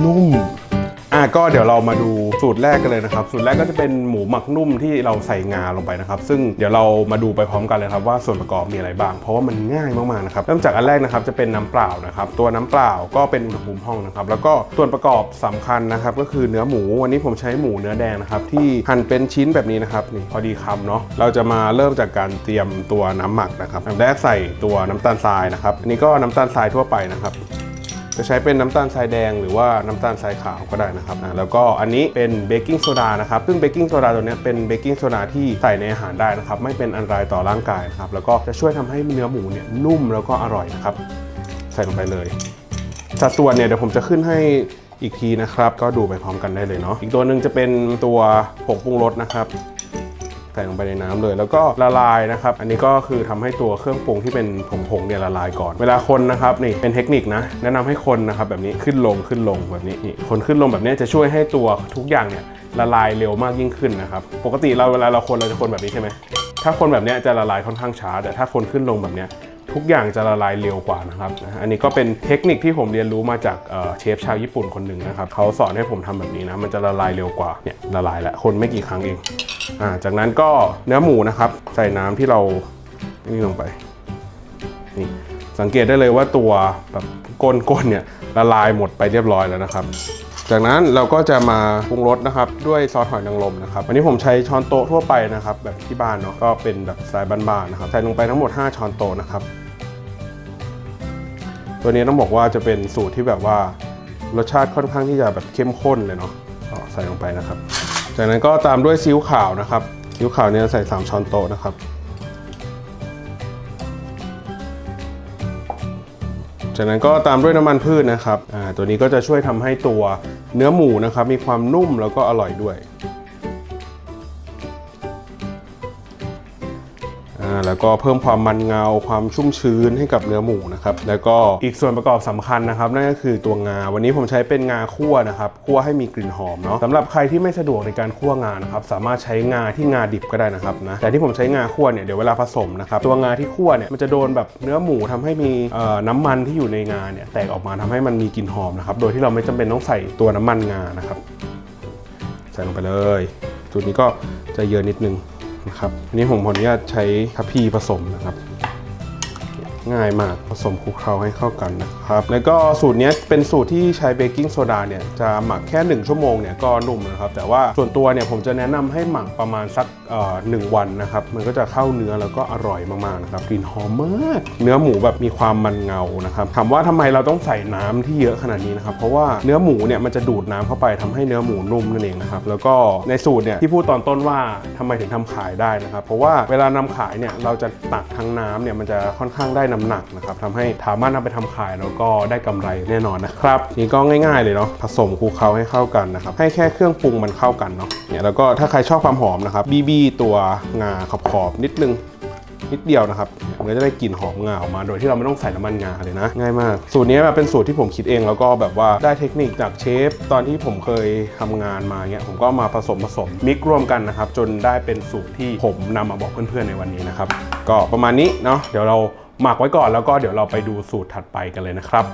นุ่มก็เดี๋ยวเรามาดูสูตรแรกกันเลยนะครับสูตรแรกก็จะเป็นหมูหมักนุ่มที่เราใส่งาลงไปนะครับซึ่งเดี๋ยวเรามาดูไปพร้อมกันเลยครับว่าส่วนประกอบมีอะไรบ้างเพราะว่ามันง่ายมากๆนะครับเริ่มจากอันแรกนะครับจะเป็นน้ำเปล่านะครับตัวน้ำเปล่าก็เป็นอุณหภูมิห้องนะครับแล้วก็ส่วนประกอบสำคัญนะครับก็คือเนื้อหมูวันนี้ผมใช้หมูเนื้อแดงนะครับที่หั่นเป็นชิ้นแบบนี้นะครับนี่พอดีคำเนาะเราจะมาเริ่มจากการเตรียมตัวน้ำหมักนะครับอันแรกใส่ตัวน้ำตาลทรายนะครับอันนี้ก็น้ำตาลทรายทั่วไปนะครับจะใช้เป็นน้ำตาลทรายแดงหรือว่าน้ำตาลทรายขาวก็ได้นะครับแล้วก็อันนี้เป็นเบกกิ้งโซดานะครับซึ่งเบกกิ้งโซดาตัวนี้เป็นเบกกิ้งโซดาที่ใส่ในอาหารได้นะครับไม่เป็นอันตรายต่อร่างกายนะครับแล้วก็จะช่วยทำให้เนื้อหมูเนี่ยนุ่มแล้วก็อร่อยนะครับใส่ลงไปเลยสัดส่วนเนี่ยเดี๋ยวผมจะขึ้นให้อีกทีนะครับก็ดูไปพร้อมกันได้เลยเนาะอีกตัวหนึ่งจะเป็นตัวผงปรุงรสนะครับใส่ลงไปในน้ำเลยแล้วก็ละลายนะครับอันนี้ก็คือทำให้ตัวเครื่องปรุงที่เป็นผงเนี่ยละลายก่อนเวลาคนนะครับนี่เป็นเทคนิคนะแนะนำให้คนนะครับแบบนี้ขึ้นลงแบบนี้นี่คนขึ้นลงแบบนี้จะช่วยให้ตัวทุกอย่างเนี่ยละลายเร็วมากยิ่งขึ้นนะครับปกติเวลาเราจะคนแบบนี้ใช่ไหมถ้าคนแบบนี้จะละลายค่อนข้างช้าแต่ถ้าคนขึ้นลงแบบนี้ทุกอย่างจะละลายเร็วกว่านะครับอันนี้ก็เป็นเทคนิคที่ผมเรียนรู้มาจากเชฟชาวญี่ปุ่นคนหนึ่งนะครับเขาสอนให้ผมทำแบบนี้นะมันจะละลายเร็วกว่าเนี่ยละลายแล้วคนไม่กี่ครั้งเองจากนั้นก็เนื้อหมูนะครับใส่น้ำที่เรานี่ลงไปนี่สังเกตได้เลยว่าตัวแบบก้นเนี่ยละลายหมดไปเรียบร้อยแล้วนะครับจากนั้นเราก็จะมาปรุงรสนะครับด้วยซอสหอยนางรมนะครับวันนี้ผมใช้ช้อนโต๊ะทั่วไปนะครับแบบที่บ้านเนาะก็เป็นแบบสไตล์บ้านๆนะครับใส่ลงไปทั้งหมด5ช้อนโต๊ะนะครับตัวนี้ต้องบอกว่าจะเป็นสูตรที่แบบว่ารสชาติค่อนข้างที่จะแบบเข้มข้นเลยเนาะใส่ลงไปนะครับจากนั้นก็ตามด้วยซีอิ๊วขาวนะครับซีอิ๊วขาวเนี่ยใส่3ช้อนโต๊ะนะครับจากนั้นก็ตามด้วยน้ำมันพืชนะครับตัวนี้ก็จะช่วยทำให้ตัวเนื้อหมูนะครับมีความนุ่มแล้วก็อร่อยด้วยแล้วก็เพิ่มความมันเงาความชุ่มชื้นให้กับเนื้อหมูนะครับแล้วก็อีกส่วนประกอบสำคัญนะครับนั่นก็คือตัวงาวันนี้ผมใช้เป็นงาคั่วนะครับคั่วให้มีกลิ่นหอมเนาะสำหรับใครที่ไม่สะดวกในการคั่วงานะครับสามารถใช้งาที่งาดิบก็ได้นะครับนะแต่ที่ผมใช้งาคั่วเนี่ยเดี๋ยวเวลาผสมนะครับตัวงาที่คั่วเนี่ยมันจะโดนแบบเนื้อหมูทำให้มีน้ำมันที่อยู่ในงาเนี่ยแตกออกมาทำให้มันมีกลิ่นหอมนะครับโดยที่เราไม่จำเป็นต้องใส่ตัวน้ำมันงานะครับใส่ลงไปเลยจุดนี้ก็จะเยอะนิดนึงนะครับอันนี้ผมขออนุญาตใช้ทัพพีผสมนะครับง่ายมากผสมคลุกเคล้าให้เข้ากันนะครับแล้วก็สูตรนี้เป็นสูตรที่ใช้เบกกิ้งโซดาเนี่ยจะหมักแค่1ชั่วโมงเนี่ยก็นุ่มนะครับแต่ว่าส่วนตัวเนี่ยผมจะแนะนำให้หมักประมาณสัก1 วันนะครับมันก็จะเข้าเนื้อแล้วก็อร่อยมากๆนะครับกลิ่นหอมมากเนื้อหมูแบบมีความมันเงานะครับถามว่าทำไมเราต้องใส่น้ำที่เยอะขนาดนี้นะครับเพราะว่าเนื้อหมูเนี่ยมันจะดูดน้ำเข้าไปทำให้เนื้อหมูนุ่มนั่นเองนะครับแล้วก็ในสูตรเนี่ยที่พูดตอนต้นว่าทำไมถึงทำขายได้นะครับเพราะว่าเวลานำขายเนี่ยเราจะตักทั้งน้ำเนี่ยมันจะค่อนข้างได้น้ำหนักนะครับทำให้สามารถนำไปทำขายแล้วก็ได้กำไรแน่นอนนะครับนี่ก็ง่ายๆเลยเนาะผสมคลุกเคล้าให้เข้ากันนะครับให้แค่เครื่องปรุงมันเข้ากันเนาะเนี่ยแล้วก็ถ้าใครชอบความหอมนะครับบีตัวงาขอบนิดเดียวนะครับมันก็จะได้กลิ่นหอมงาออกมาโดยที่เราไม่ต้องใส่น้ำมันงาเลยนะง่ายมากสูตรนี้เป็นสูตรที่ผมคิดเองแล้วก็แบบว่าได้เทคนิคจากเชฟตอนที่ผมเคยทำงานมาเงี้ยผมก็มาผสมมิกร่วมกันนะครับจนได้เป็นสูตรที่ผมนำมาบอกเพื่อนๆในวันนี้นะครับก็ประมาณนี้เนาะเดี๋ยวเราหมักไว้ก่อนแล้วก็เดี๋ยวเราไปดูสูตรถัดไปกันเลยนะครับ